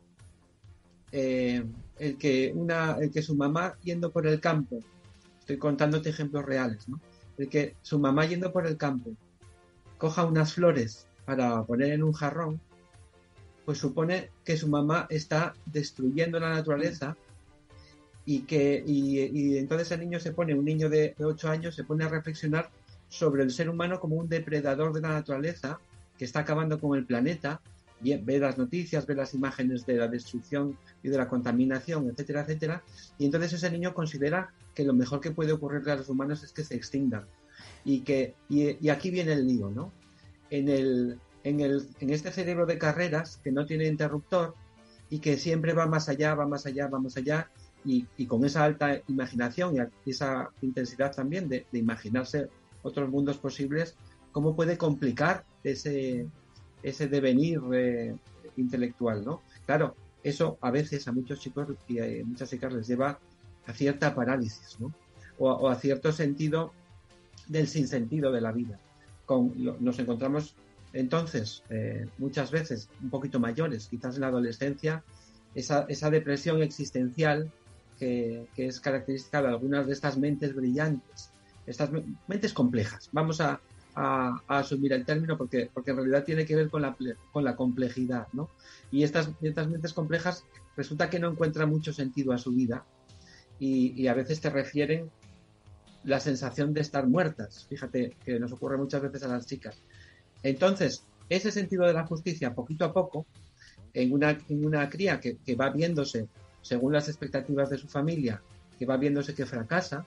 Eh, el que una, el que su mamá yendo por el campo, estoy contándote ejemplos reales, ¿no? El que su mamá yendo por el campo coja unas flores para poner en un jarrón, pues supone que su mamá está destruyendo la naturaleza y que y, y entonces el niño se pone, un niño de ocho años se pone a reflexionar sobre el ser humano como un depredador de la naturaleza que está acabando con el planeta. Ve las noticias, ve las imágenes de la destrucción y de la contaminación, etcétera, etcétera, y entonces ese niño considera que lo mejor que puede ocurrirle a los humanos es que se extingan. Y que y, y aquí viene el lío, ¿no? En el, en el en este cerebro de carreras que no tiene interruptor y que siempre va más allá, va más allá, va más allá, y, y con esa alta imaginación y esa intensidad también de, de imaginarse otros mundos posibles, ¿cómo puede complicar ese ese devenir eh, intelectual, ¿no? Claro, eso a veces a muchos chicos y a muchas chicas les lleva a cierta parálisis, ¿no? O, o a cierto sentido del sinsentido de la vida. Con, lo, nos encontramos entonces eh, muchas veces un poquito mayores, quizás en la adolescencia, esa, esa depresión existencial que, que es característica de algunas de estas mentes brillantes, estas mentes complejas. Vamos a A, a asumir el término porque, porque en realidad tiene que ver con la, con la complejidad, ¿no? Y estas, estas mentes complejas resulta que no encuentran mucho sentido a su vida y, y a veces te refieren la sensación de estar muertas. Fíjate que nos ocurre muchas veces a las chicas. Entonces, ese sentido de la justicia, poquito a poco, en una, en una cría que, que va viéndose, según las expectativas de su familia, que va viéndose que fracasa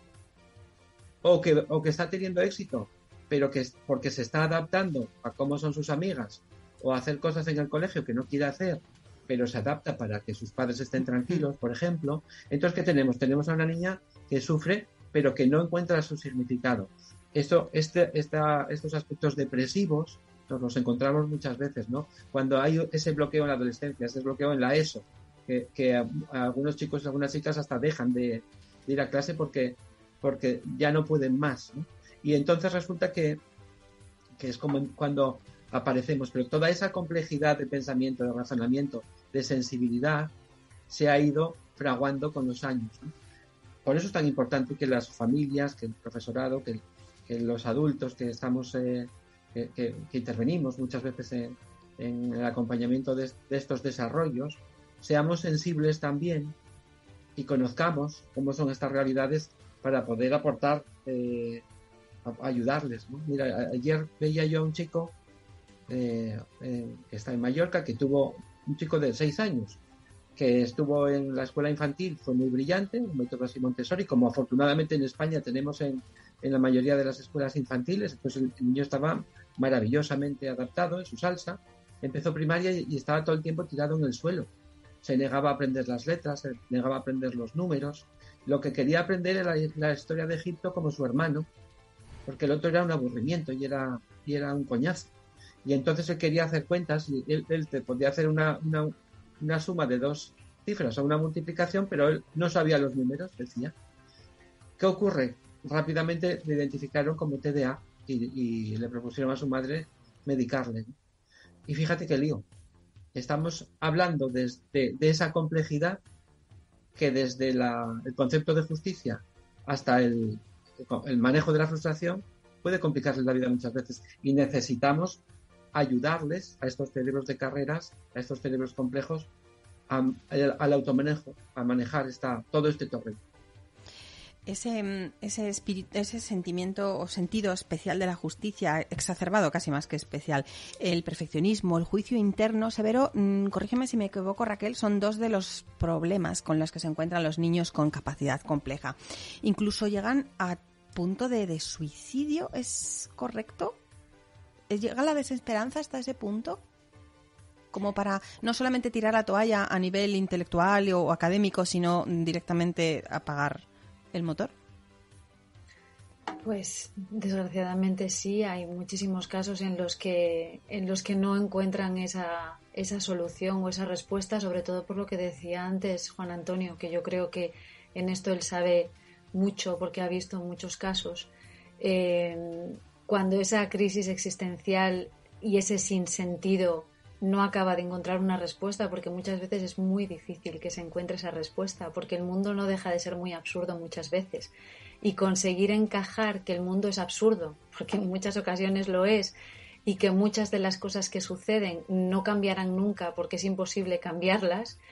o que, o que está teniendo éxito, pero que porque se está adaptando a cómo son sus amigas o a hacer cosas en el colegio que no quiere hacer, pero se adapta para que sus padres estén tranquilos, por ejemplo. Entonces, ¿qué tenemos? Tenemos a una niña que sufre, pero que no encuentra su significado. Esto, este, esta, estos aspectos depresivos nos los encontramos muchas veces, ¿no? Cuando hay ese bloqueo en la adolescencia, ese bloqueo en la ESO, que, que a, a algunos chicos y algunas chicas hasta dejan de, de ir a clase porque, porque ya no pueden más, ¿no? Y entonces resulta que, que es como cuando aparecemos, pero toda esa complejidad de pensamiento, de razonamiento, de sensibilidad, se ha ido fraguando con los años, ¿no? Por eso es tan importante que las familias, que el profesorado, que, que los adultos que estamos, eh, que, que, que intervenimos muchas veces en, en el acompañamiento de, de estos desarrollos, seamos sensibles también y conozcamos cómo son estas realidades para poder aportar eh, ayudarles, ¿no? Mira, ayer veía yo a un chico eh, eh, que está en Mallorca, que tuvo un chico de seis años, que estuvo en la escuela infantil, fue muy brillante, un método así Montessori, como afortunadamente en España tenemos en, en la mayoría de las escuelas infantiles. Entonces el, el niño estaba maravillosamente adaptado en su salsa, empezó primaria y, y estaba todo el tiempo tirado en el suelo. Se negaba a aprender las letras, se negaba a aprender los números. Lo que quería aprender era la, la historia de Egipto como su hermano, porque el otro era un aburrimiento y era, y era un coñazo. Y entonces él quería hacer cuentas y él, él te podía hacer una, una, una suma de dos cifras o una multiplicación, pero él no sabía los números, decía. ¿Qué ocurre? Rápidamente le identificaron como T D A y, y le propusieron a su madre medicarle, ¿no? Y fíjate qué lío. Estamos hablando desde, de esa complejidad que desde la, el concepto de justicia hasta el el manejo de la frustración puede complicarles la vida muchas veces y necesitamos ayudarles a estos cerebros de carreras, a estos cerebros complejos, a, a, al automanejo, a manejar esta, todo este terreno. Ese, ese, espíritu, ese sentimiento o sentido especial de la justicia, exacerbado casi más que especial, el perfeccionismo, el juicio interno severo, mmm, corrígeme si me equivoco, Raquel, son dos de los problemas con los que se encuentran los niños con capacidad compleja. Incluso llegan a punto de, de suicidio, ¿es correcto? ¿Llega la desesperanza hasta ese punto? Como para no solamente tirar la toalla a nivel intelectual o académico, sino directamente apagar el motor. Pues desgraciadamente sí, hay muchísimos casos en los que en los que no encuentran esa esa solución o esa respuesta, sobre todo por lo que decía antes Juan Antonio, que yo creo que en esto él sabe mucho porque ha visto muchos casos. Eh, cuando esa crisis existencial y ese sinsentido no acaba de encontrar una respuesta, porque muchas veces es muy difícil que se encuentre esa respuesta, porque el mundo no deja de ser muy absurdo muchas veces, y conseguir encajar que el mundo es absurdo, porque en muchas ocasiones lo es, y que muchas de las cosas que suceden no cambiarán nunca porque es imposible cambiarlas,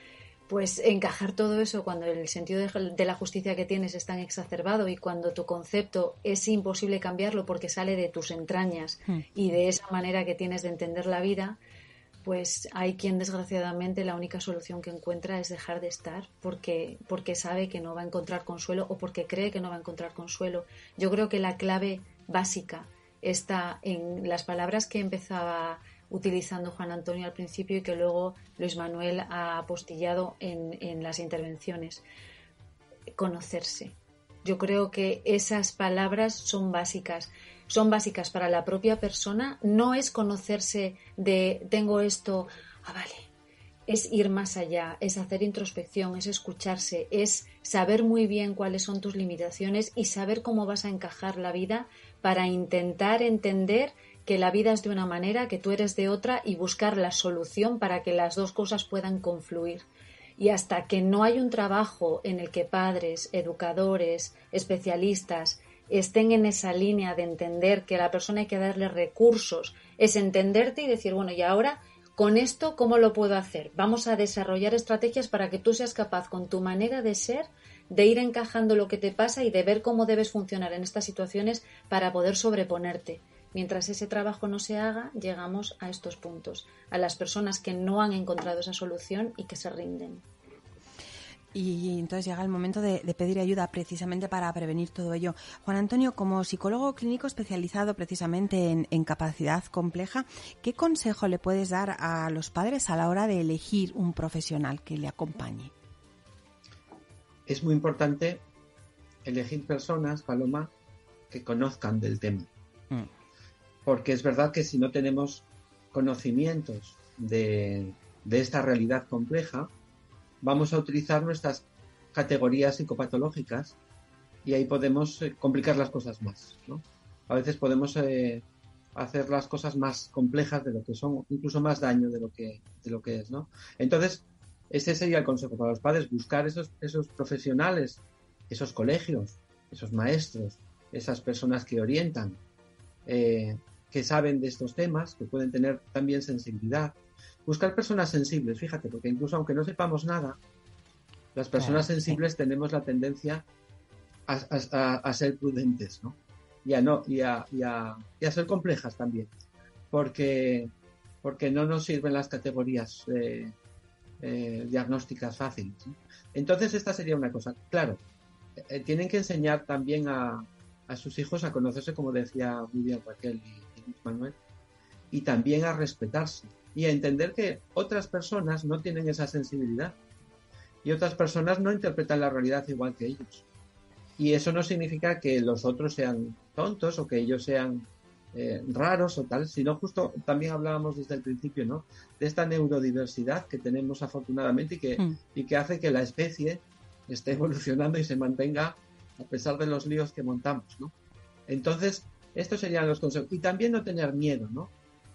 pues encajar todo eso cuando el sentido de, de la justicia que tienes es tan exacerbado y cuando tu concepto es imposible cambiarlo porque sale de tus entrañas mm. y de esa manera que tienes de entender la vida, pues hay quien desgraciadamente la única solución que encuentra es dejar de estar porque, porque sabe que no va a encontrar consuelo o porque cree que no va a encontrar consuelo. Yo creo que la clave básica está en las palabras que empezaba utilizando Juan Antonio al principio y que luego Luis Manuel ha apostillado en, en las intervenciones. Conocerse. Yo creo que esas palabras son básicas. Son básicas para la propia persona. No es conocerse de tengo esto, ah, vale. Es ir más allá, es hacer introspección, es escucharse, es saber muy bien cuáles son tus limitaciones y saber cómo vas a encajar la vida para intentar entender que la vida es de una manera, que tú eres de otra y buscar la solución para que las dos cosas puedan confluir. Y hasta que no hay un trabajo en el que padres, educadores, especialistas estén en esa línea de entender que a la persona hay que darle recursos, es entenderte y decir, bueno, y ahora con esto, ¿cómo lo puedo hacer? Vamos a desarrollar estrategias para que tú seas capaz con tu manera de ser de ir encajando lo que te pasa y de ver cómo debes funcionar en estas situaciones para poder sobreponerte. Mientras ese trabajo no se haga, llegamos a estos puntos, a las personas que no han encontrado esa solución y que se rinden. Y entonces llega el momento de, de pedir ayuda precisamente para prevenir todo ello. Juan Antonio, como psicólogo clínico especializado precisamente en, en capacidad compleja, ¿qué consejo le puedes dar a los padres a la hora de elegir un profesional que le acompañe? Es muy importante elegir personas, Paloma, que conozcan del tema. Mm. Porque es verdad que si no tenemos conocimientos de, de esta realidad compleja, vamos a utilizar nuestras categorías psicopatológicas y ahí podemos eh, complicar las cosas más, ¿no? A veces podemos eh, hacer las cosas más complejas de lo que son, incluso más daño de lo que, de lo que es, ¿no? Entonces, ese sería el consejo para los padres, buscar esos, esos profesionales, esos colegios, esos maestros, esas personas que orientan, eh, que saben de estos temas, que pueden tener también sensibilidad. Buscar personas sensibles, fíjate, porque incluso aunque no sepamos nada, las personas claro, sensibles sí. tenemos la tendencia a, a, a ser prudentes, ¿no? Y a, no, y a, y a, y a ser complejas también, porque, porque no nos sirven las categorías eh, eh, diagnósticas fáciles, ¿no? Entonces esta sería una cosa. Claro, eh, tienen que enseñar también a, a sus hijos a conocerse, como decía muy bien Raquel y, y Luis Manuel, y también a respetarse. Y a entender que otras personas no tienen esa sensibilidad y otras personas no interpretan la realidad igual que ellos. Y eso no significa que los otros sean tontos o que ellos sean eh, raros o tal, sino justo también hablábamos desde el principio, ¿no? De esta neurodiversidad que tenemos afortunadamente y que, mm. y que hace que la especie esté evolucionando y se mantenga a pesar de los líos que montamos, ¿no? Entonces, estos serían los consejos. Y también no tener miedo, ¿no?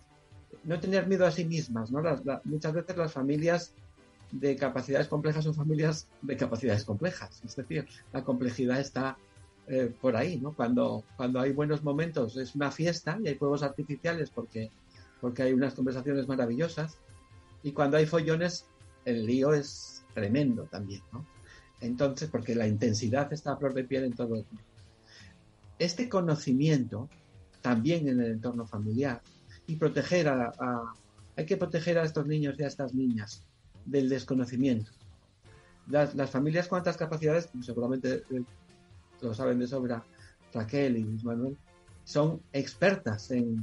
No tener miedo a sí mismas, ¿no? Las, la, muchas veces las familias de capacidades complejas son familias de capacidades complejas. Es decir, la complejidad está eh, por ahí, ¿no? Cuando, cuando hay buenos momentos es una fiesta y hay fuegos artificiales porque, porque hay unas conversaciones maravillosas. Y cuando hay follones, el lío es tremendo también, ¿no? Entonces, porque la intensidad está a flor de piel en todo el mundo. Este conocimiento, también en el entorno familiar, y proteger a, a... Hay que proteger a estos niños y a estas niñas del desconocimiento. Las, las familias con altas capacidades, como seguramente eh, lo saben de sobra Raquel y Luis Manuel, son expertas en,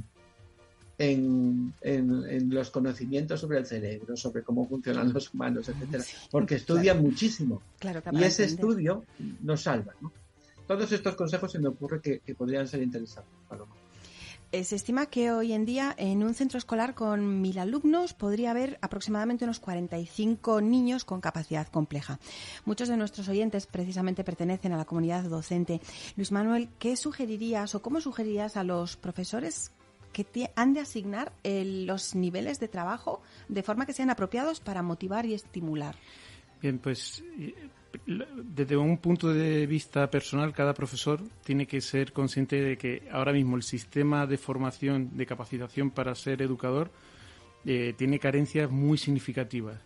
en, en, en los conocimientos sobre el cerebro, sobre cómo funcionan los humanos, etcétera, sí, porque estudian claro. muchísimo. Claro, y ese entender. estudio nos salva, ¿no? Todos estos consejos se me ocurre que, que podrían ser interesantes, Paloma. Se estima que hoy en día en un centro escolar con mil alumnos podría haber aproximadamente unos cuarenta y cinco niños con capacidad compleja. Muchos de nuestros oyentes precisamente pertenecen a la comunidad docente. Luis Manuel, ¿qué sugerirías o cómo sugerirías a los profesores que te han de asignar el, los niveles de trabajo de forma que sean apropiados para motivar y estimular? Bien, pues desde un punto de vista personal, cada profesor tiene que ser consciente de que ahora mismo el sistema de formación, de capacitación para ser educador, eh, tiene carencias muy significativas.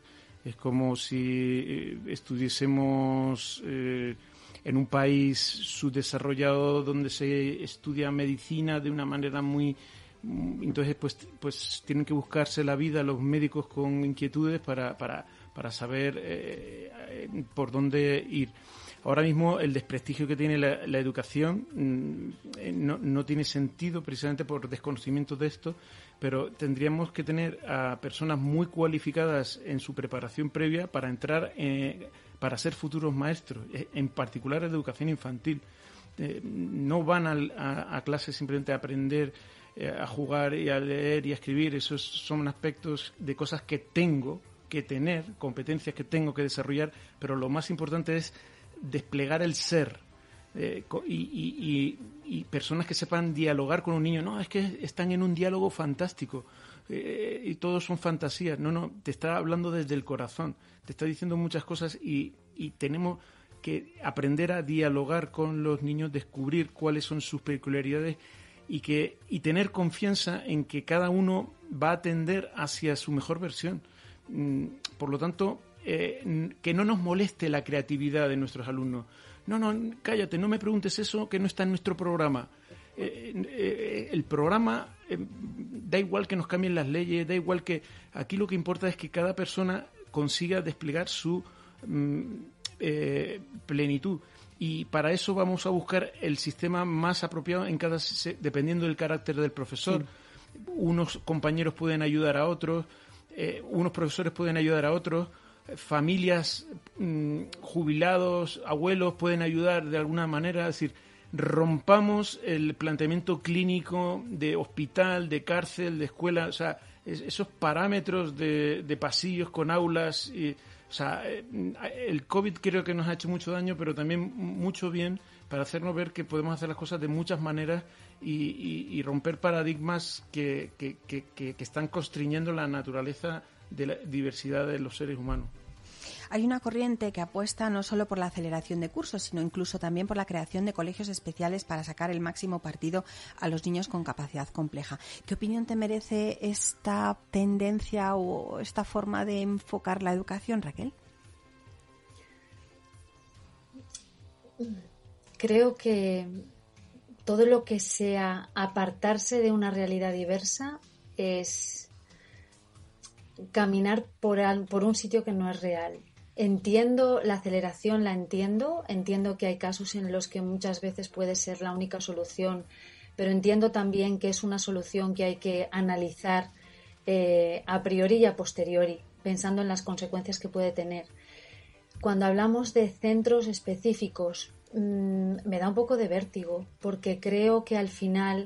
Es como si eh, estuviésemos eh, en un país subdesarrollado donde se estudia medicina de una manera muy... Entonces, pues, pues tienen que buscarse la vida los médicos con inquietudes para, para, para saber eh, por dónde ir. Ahora mismo el desprestigio que tiene la, la educación mmm, no, no tiene sentido precisamente por desconocimiento de esto, pero tendríamos que tener a personas muy cualificadas en su preparación previa para entrar, eh, para ser futuros maestros, en particular en educación infantil. Eh, no van a, a, a clases simplemente a aprender, eh, a jugar y a leer y a escribir. Esos son aspectos de cosas que tengo que tener, competencias que tengo que desarrollar, pero lo más importante es desplegar el ser eh, y, y, y, y personas que sepan dialogar con un niño. No, es que están en un diálogo fantástico eh, y todos son fantasías. No, no, te está hablando desde el corazón, te está diciendo muchas cosas y, y tenemos que aprender a dialogar con los niños, descubrir cuáles son sus peculiaridades y, que, y tener confianza en que cada uno va a tender hacia su mejor versión. Por lo tanto, Eh, que no nos moleste la creatividad de nuestros alumnos. No, no, cállate, no me preguntes eso que no está en nuestro programa. Eh, eh, el programa, eh, da igual que nos cambien las leyes, da igual que... Aquí lo que importa es que cada persona consiga desplegar su mm, eh, plenitud. Y para eso vamos a buscar el sistema más apropiado en cada dependiendo del carácter del profesor. Sí. Unos compañeros pueden ayudar a otros, eh, unos profesores pueden ayudar a otros, familias, mmm, jubilados, abuelos pueden ayudar de alguna manera. Es decir, rompamos el planteamiento clínico de hospital, de cárcel, de escuela, o sea, es, esos parámetros de, de pasillos con aulas. Y, o sea, el COVID creo que nos ha hecho mucho daño, pero también mucho bien para hacernos ver que podemos hacer las cosas de muchas maneras y, y, y romper paradigmas que, que, que, que, que están constriñendo la naturaleza de la diversidad de los seres humanos. Hay una corriente que apuesta no solo por la aceleración de cursos, sino incluso también por la creación de colegios especiales para sacar el máximo partido a los niños con capacidad compleja. ¿Qué opinión te merece esta tendencia o esta forma de enfocar la educación, Raquel? Creo que todo lo que sea apartarse de una realidad diversa es caminar por, al, por un sitio que no es real. Entiendo la aceleración, la entiendo, entiendo que hay casos en los que muchas veces puede ser la única solución, pero entiendo también que es una solución que hay que analizar eh, a priori y a posteriori, pensando en las consecuencias que puede tener. Cuando hablamos de centros específicos, mmm, me da un poco de vértigo, porque creo que al final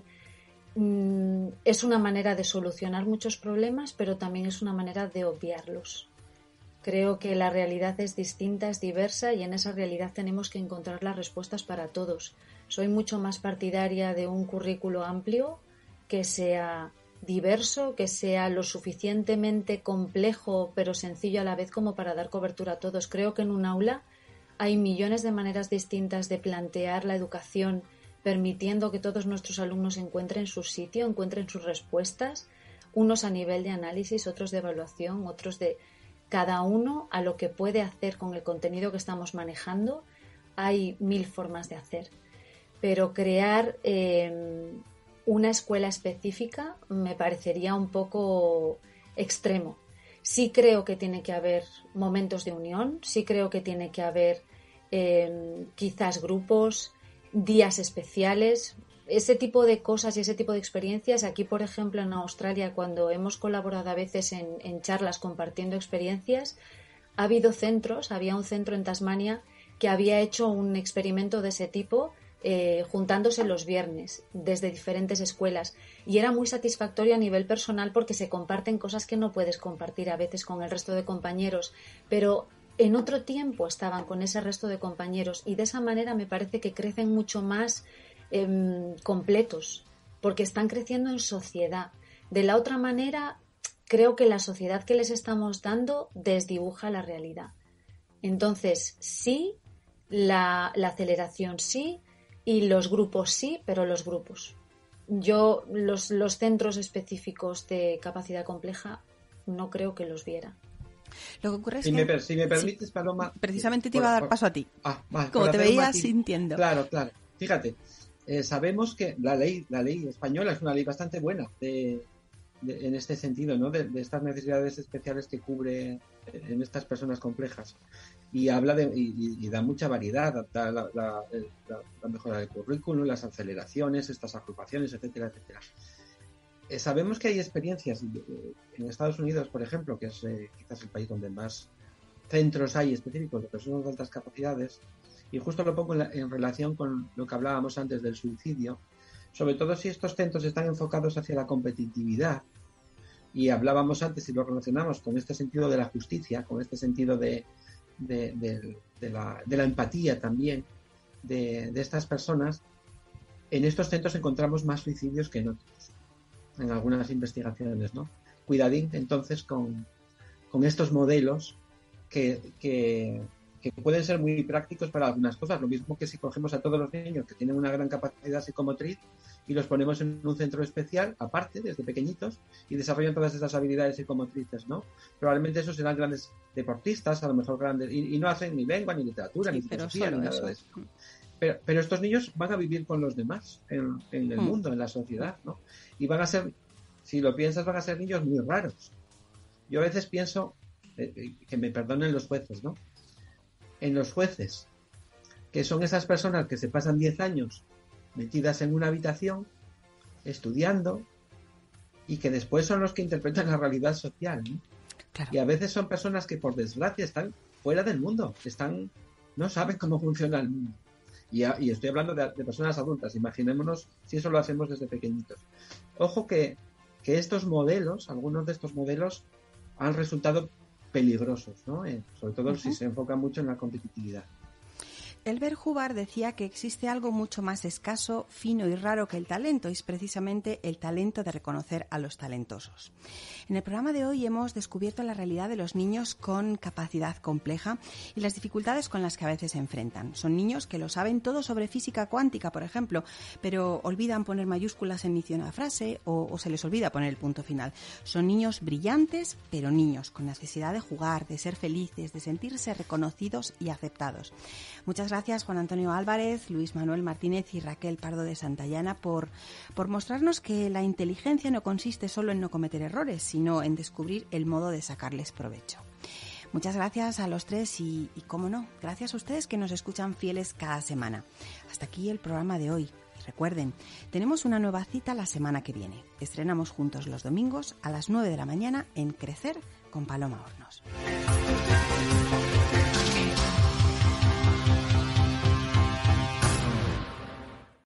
es una manera de solucionar muchos problemas, pero también es una manera de obviarlos. Creo que la realidad es distinta, es diversa y en esa realidad tenemos que encontrar las respuestas para todos. Soy mucho más partidaria de un currículo amplio que sea diverso, que sea lo suficientemente complejo pero sencillo a la vez como para dar cobertura a todos. Creo que en un aula hay millones de maneras distintas de plantear la educación, permitiendo que todos nuestros alumnos encuentren su sitio, encuentren sus respuestas, unos a nivel de análisis, otros de evaluación, otros de cada uno a lo que puede hacer con el contenido que estamos manejando. Hay mil formas de hacer, pero crear eh, una escuela específica me parecería un poco extremo. Sí creo que tiene que haber momentos de unión, sí creo que tiene que haber eh, quizás grupos, días especiales, ese tipo de cosas y ese tipo de experiencias. Aquí, por ejemplo, en Australia, cuando hemos colaborado a veces en, en charlas compartiendo experiencias, ha habido centros, había un centro en Tasmania que había hecho un experimento de ese tipo, eh, juntándose los viernes desde diferentes escuelas, y era muy satisfactorio a nivel personal porque se comparten cosas que no puedes compartir a veces con el resto de compañeros, pero en otro tiempo estaban con ese resto de compañeros y de esa manera me parece que crecen mucho más eh, completos, porque están creciendo en sociedad. De la otra manera, creo que la sociedad que les estamos dando desdibuja la realidad. Entonces, sí, la, la aceleración sí, y los grupos sí, pero los grupos. Yo los, los centros específicos de capacidad compleja no creo que los viera. Lo que ocurre es si, que... me, si me permites, sí, Paloma... Precisamente te iba a dar paso a ti. Ah, vale, como te veías sintiendo. Claro, claro. Fíjate, eh, sabemos que la ley la ley española es una ley bastante buena de, de, en este sentido, ¿no? De, de estas necesidades especiales que cubre en estas personas complejas. Y habla de y, y da mucha variedad, da la, la, la, la mejora del currículum, las aceleraciones, estas agrupaciones, etcétera, etcétera. Eh, sabemos que hay experiencias eh, en Estados Unidos, por ejemplo, que es eh, quizás el país donde más centros hay específicos de personas de altas capacidades, y justo lo pongo en, la, en relación con lo que hablábamos antes del suicidio, sobre todo si estos centros están enfocados hacia la competitividad, y hablábamos antes y lo relacionamos con este sentido de la justicia, con este sentido de, de, de, de, la, de la empatía también de, de estas personas. En estos centros encontramos más suicidios que en otros, en algunas investigaciones, ¿no? Cuidadín, entonces, con, con estos modelos que, que, que pueden ser muy prácticos para algunas cosas. Lo mismo que si cogemos a todos los niños que tienen una gran capacidad psicomotriz y los ponemos en un centro especial, aparte, desde pequeñitos, y desarrollan todas esas habilidades psicomotrices, ¿no? Probablemente esos serán grandes deportistas, a lo mejor grandes, y, y no hacen ni lengua, ni literatura, sí, ni filosofía, ni nada eso. de eso. Pero, pero estos niños van a vivir con los demás en, en el mm. mundo, en la sociedad, ¿no? Y van a ser, si lo piensas, van a ser niños muy raros. Yo a veces pienso, eh, que me perdonen los jueces, ¿no? En los jueces, que son esas personas que se pasan diez años metidas en una habitación, estudiando, y que después son los que interpretan la realidad social, ¿no? Claro. Y a veces son personas que, por desgracia, están fuera del mundo, están, no saben cómo funciona el mundo. Y, a, y estoy hablando de, de personas adultas, imaginémonos si eso lo hacemos desde pequeñitos. Ojo que, que estos modelos, algunos de estos modelos, han resultado peligrosos, ¿no? Eh, sobre todo uh-huh. si se enfoca mucho en la competitividad. Elbert Hubbard decía que existe algo mucho más escaso, fino y raro que el talento, y es precisamente el talento de reconocer a los talentosos. En el programa de hoy hemos descubierto la realidad de los niños con capacidad compleja y las dificultades con las que a veces se enfrentan. Son niños que lo saben todo sobre física cuántica, por ejemplo, pero olvidan poner mayúsculas en inicio de una frase o, o se les olvida poner el punto final. Son niños brillantes, pero niños con necesidad de jugar, de ser felices, de sentirse reconocidos y aceptados. Muchas gracias, Juan Antonio Álvarez, Luis Manuel Martínez y Raquel Pardo de Santayana, por, por mostrarnos que la inteligencia no consiste solo en no cometer errores, sino en descubrir el modo de sacarles provecho. Muchas gracias a los tres y, y cómo no, gracias a ustedes que nos escuchan fieles cada semana. Hasta aquí el programa de hoy. Y recuerden, tenemos una nueva cita la semana que viene. Estrenamos juntos los domingos a las nueve de la mañana en Crecer con Paloma Hornos.